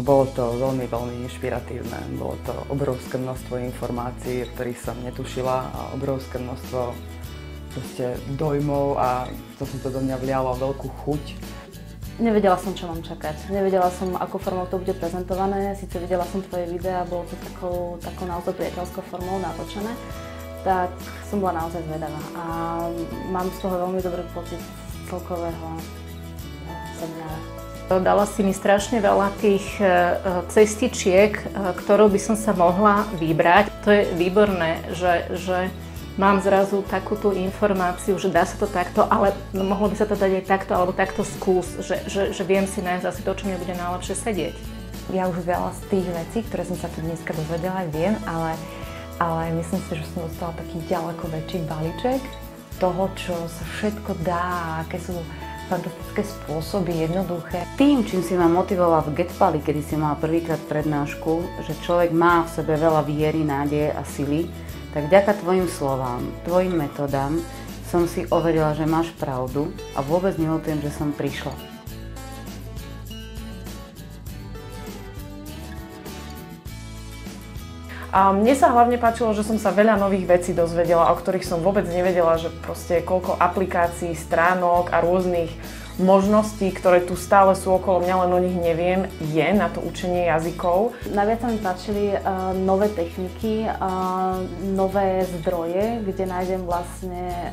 Bolo to veľmi, veľmi inšpiratívne. Bolo to obrovské množstvo informácií, o ktorých som netušila a obrovské množstvo proste dojmov a to do mňa vlialo veľkú chuť. Nevedela som, čo mám čakať. Nevedela som, ako formou to bude prezentované. Sice videla som tvoje videá, bolo to takou naozaj priateľskou formou natočené. Tak som bola naozaj zvedavá a mám z toho veľmi dobrý pocit celkového seminára. Dala si mi strašne veľa tých cestičiek, ktorou by som sa mohla vybrať. To je výborné, že mám zrazu takúto informáciu, že dá sa to takto, ale mohlo by sa to dať aj takto, alebo takto skús, že viem si nájsť asi to, čo mi bude najlepšie sedieť. Ja už veľa z tých vecí, ktoré som sa tu dneska dozvedela, viem, ale myslím si, že som dostala taký ďaleko väčší balíček toho, čo sa všetko dá, aké sú fantastické spôsoby, jednoduché. Tým, čím si ma motivovala v Getpali, kedy si mala prvýkrát prednášku, že človek má v sebe veľa viery, nádeje a sily, tak vďaka tvojim slovám, tvojim metodám som si overila, že máš pravdu a vôbec neľutujem, že som prišla. A mne sa hlavne páčilo, že som sa veľa nových vecí dozvedela, o ktorých som vôbec nevedela, že proste koľko aplikácií, stránok a rôznych možností, ktoré tu stále sú okolo mňa, len o nich neviem, je na to učenie jazykov. Najviac sa mi páčili nové techniky, nové zdroje, kde nájdem vlastne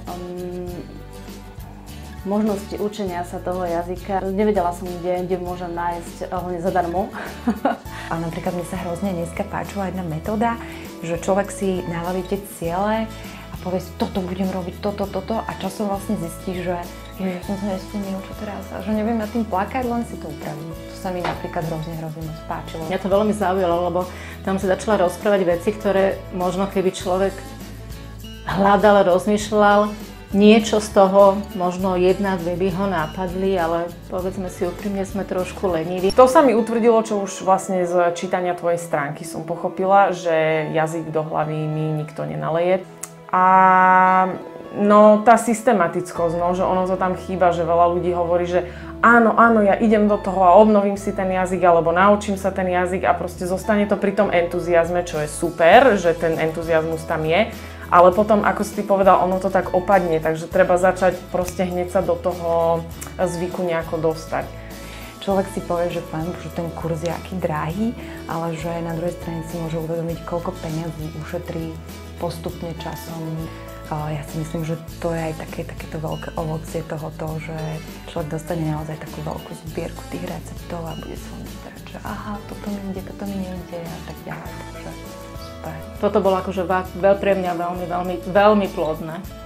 možnosti učenia sa toho jazyka. Nevedela som, kde môžem nájsť hlavne zadarmo. A napríklad mne sa hrozne dneska páčila jedna metóda, že človek si navalí tie ciele a povie si, toto budem robiť, toto a časom vlastne zistí, že som sa nesplnil, čo teraz, a že neviem nad tým plakať, len si to upravím. To sa mi napríklad hrozne moc páčilo. Mňa to veľmi zaujalo, lebo tam sa začala rozprávať veci, ktoré možno keby človek hľadal, rozmýšľal, niečo z toho, možno jedna, dve by ho nápadli, ale povedzme si úprimne, sme trošku leniví. To sa mi utvrdilo, čo už vlastne z čítania tvojej stránky som pochopila, že jazyk do hlavy mi nikto nenaleje. A no tá systematickosť, že ono to tam chýba, že veľa ľudí hovorí, že áno, ja idem do toho a obnovím si ten jazyk, alebo naučím sa ten jazyk a proste zostane to pri tom entuziazme, čo je super, že ten entuziazmus tam je. Ale potom, ako si ty povedal, ono to tak opadne, takže treba začať proste hneď sa do toho zvyku nejako dostať. Človek si povie, že že ten kurz je aký drahý, ale že na druhej strane si môže uvedomiť, koľko peňazí ušetrí postupne časom. Ja si myslím, že to je aj takéto veľké ovocie tohoto, že človek dostane naozaj takú veľkú zbierku tých receptov a bude sa len vyberať, že aha, toto mi ide, toto mi nejde a tak ďalej. Takže super. Toto bolo akože pre mňa veľmi plodné.